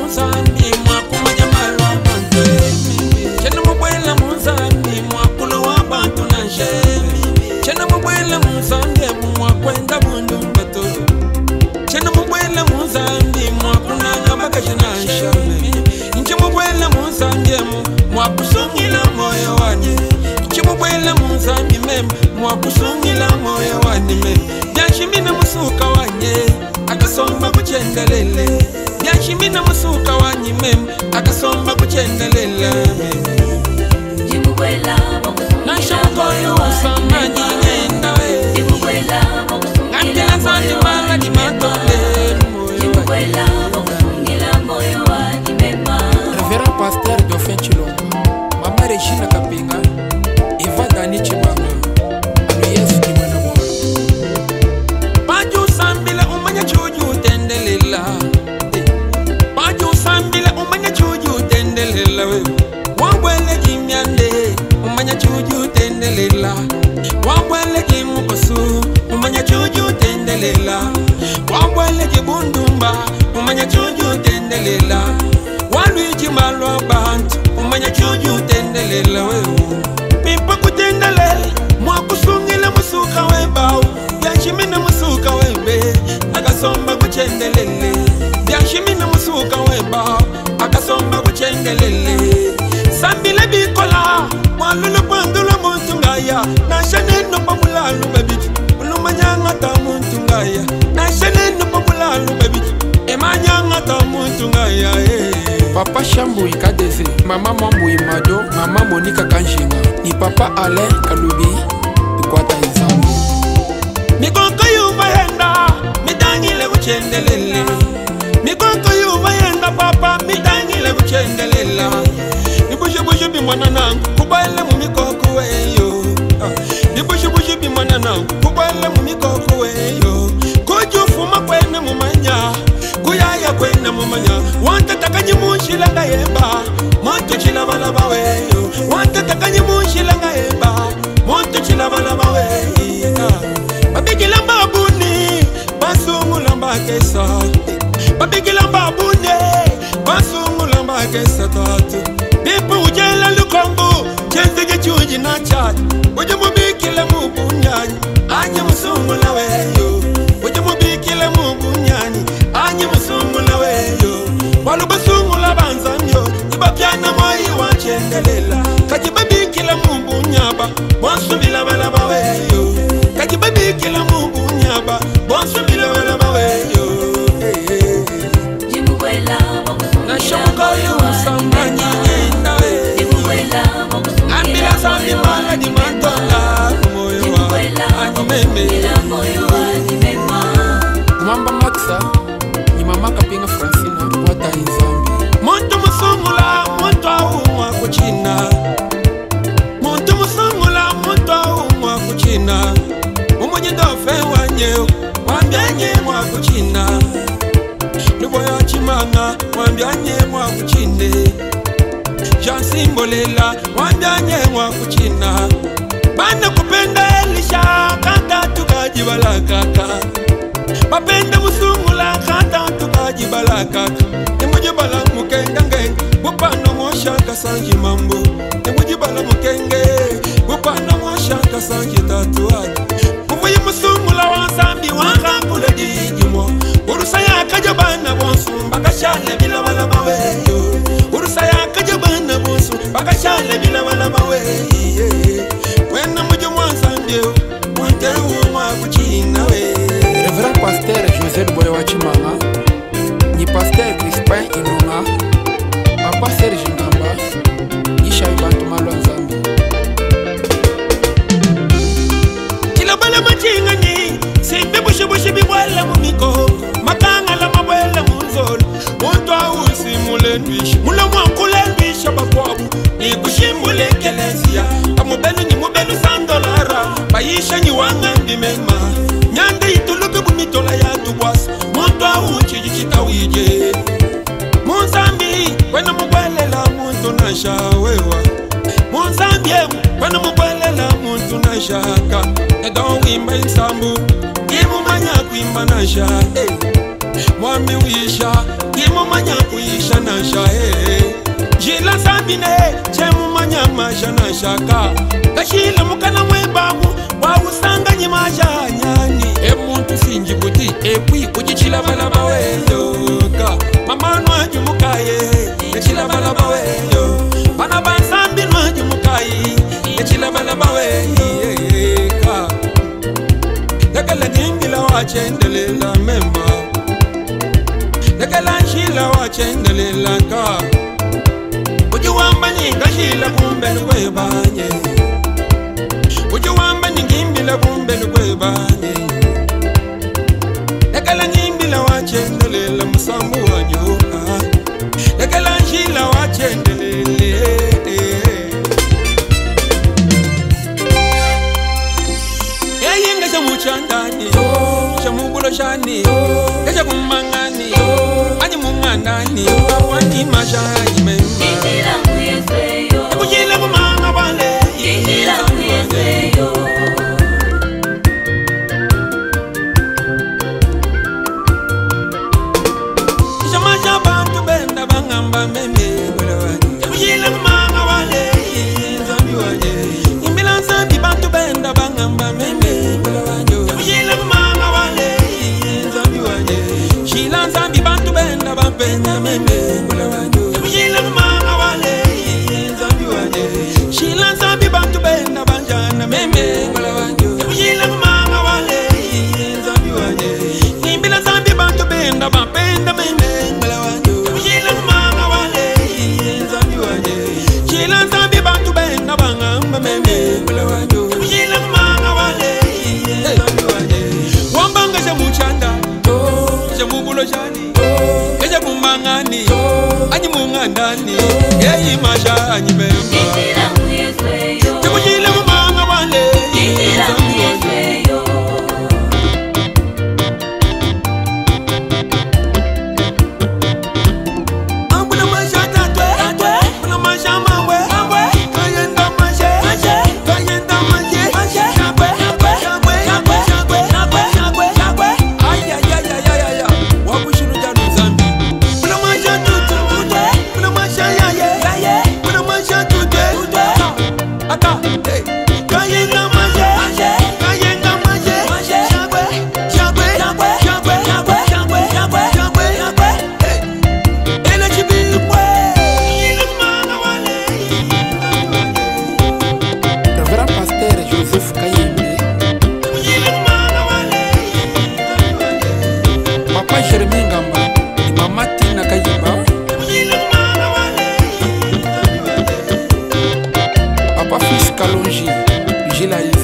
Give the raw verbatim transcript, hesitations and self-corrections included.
muzambi mwakumanya malo abantu chena mubwela muzambi mwakulo wabantu nanje chena mubwela muzambi mwakwenda bundu mbato chena mubwela muzambi mwakunanga bakashanansha nje mubwela muzambi mwakusungila moyo wanye nje mubwela muzambi mem mwakusungila moyo wanye mem byashimina musuka wanye akasomba kuchendelele byashimina musuka wanye mem akasomba kuchendelele Jimubwela nashokoyo usamani ngenda we Jimubwela ngandela zandi mala di matole Jimubwela bakufungila moyo wanye mema Reverend Pasteur Dauphin Chilombo Mama Regina Kapinga Eva Dani Chibanga Anu Yesu ni mwana mwana Paju sambila umanya chuju tendelela Paju sambila umanya chuju tendelela we Wabwele jimyande umanya chuju tendelela Wabwele jimukosu umanya chuju tendelela Wabwele jibundumba umanya chuju tendelela Waluiji malwa bantu umanya chuju tendelela we Mipa kutendelela mwakusungila musuka we bao Byashimina musuka webe akasomba kuchendelele Byashimina musuka weba akasomba kuchendelele Sambile bikola walulu pandula muntu ngaya Nashaneno pamulalu babitu ulumanyanga ta muntu ngaya Nashaneno pamulalu babitu emanyanga ta muntu ngaya Papa Shambui Kadeze Mama Mambui Mado Mama Monica Kanjinga Ni Papa Alain Kalubi Tukwata Nzambi Mikonko yuva yenda mitangile kuchendelela Mikonko yuva yenda papa mitangile kuchendelela Nibushu bushu bimwana nangu kubale mu mikoko weyo Nibushu bushu bimwana nangu kubale mu mikoko weyo Kujufuma kwene mumanya Kuyaya kwene mumanya Wanta takanyi munshila nga yemba Monto chila balaba weyo Wanta takanyi munshila nga yemba Monto chila balaba weyo Babigila mbabuni basungula mbakesa Babigila mbabuni basungula mbakesa tatu Bipu ujela lukombo chenzege chuji na chati Uje mubikile mubunyani Anye musungula weyo Uje mubikile mubunyani Anye musungula weyo Walu basungula banzanyo Ibapiana moi wanchendelela Kaji babikile mubunyaba Bonsubila balaba weyo Kaji babikile mubunyaba Bonsubila balaba weyo Jimubwela Nashokoyo usamani ngenda we Jimubwela Ambila sami mala di mantola Moyo wa animeme moyo wanye mema Mwamba Maxa Ni Mama Kapinga Francina Tukwata Nzambi Muntu musungula muntu aumwa kuchina Muntu musungula muntu aumwa kuchina Umunyi dofe wanyeo Wambyanye mwa kuchina Luboya chimanga Wambyanye mwa kuchine Jansimbolela Wambyanye mwa kuchina Bana kupenda elisha Kanta tukajibala kaka Bapenda musungula Kanta tukajibala kaka Nemujibala mukenge ngenge Bupano moshaka sanji mambo Nemujibala mukenge Bupano moshaka sanji tatuaji Mufuyi musungula wansambi Wankakule dijimo Urusa ya kajabana bonsu Bakashale bila wala maweyo Urusa ya kajabana bonsu Bakashale bila wala maweyo Wena mujo mwansambi Wanteru mwa kuchina we Reverend Pasteur José Boya Wachimanga Ni Pasteur Crispin Inunga Papa Serge Ngamba Isha Ibantu Malwa Nzambi Kilabala machinga ni Simbi bushi bushi bibwela mumiko Makanga la mabwela munzolo Muntu awusi mule ndwishi Mula mwakule ndwisha bakwabu Ni kushimule kelezia Kamubelu ni mubelu sandolara Bayisha ni wanga ndimema Nyande itulugu bumitola ya tubwasa Muntu awuchi jichita wije Muzambi Kwena mubwelela muntu nasha wewa Muzambi Kwena mubwelela muntu nasha ka Edo wimba insambu Imu manya kuimba nasha Mwami wisha Imu manya kuisha bine chemu manyama shana shaka kashile mukana mwebabu wawusanga nyimaja nyani e muntu sinji buti e pui kujichila bala baweyo ka mama nwaji mukaye e chila bala baweyo bana bansambi nwaji mukaye e chila bala baweyo ka yakala ningila wachendelela memba yakala nshila wachendelela ka ujiwamba ningashila kumbe lukwebanye ujiwamba ningimbila kumbe lukwebanye yakala ngimbila wachendelela musambu wanyoka yakala nshila wachendelele yeyinga shamuchandani shamubulo shani kesha kumangani ani mungandani wani mashayi memba kujila kumanga wale shamasha bantu benda bangamba meme kujila kumanga wale zambi wanye imbila zambi bantu benda bangamba meme kujila kumanga wale zambi wanye shila zambi bantu benda bapenya meme kujila kumanga wale zambi wanye shila zambi bantu benda banjana meme kujila kumanga wale zambi wanye imbila zambi bantu benda bapenda meme kujila kumanga wale zambi wanye shila zambi bantu benda bangamba meme kujila kumanga wale zambi wanye wambanga shamuchanda shamubulo shani kesha kumangani ani mungandani yeyi masha ani memba kujila kumanga wale zambi wanye ambula masha tatwe ambula masha mangwe kayenda mashe kayenda mashe shakwe shakwe shakwe shakwe shakwe shakwe ay ay ay ay ay wabushinu janu zambi ambula masha tutwe ambula masha yaye ambula masha tutwe aka kayenda mashe kayenda mashe shakwe shakwe shakwe shakwe shakwe shakwe shakwe shakwe shakwe ele chibikwe kujila kumanga wale Reverend Pasteur Joseph Kayembe, kujila kumanga wale Papa Jeremy Ngamba, Mama Tina Kayimba, kujila kumanga wale Papa Fils Kalonji, Gila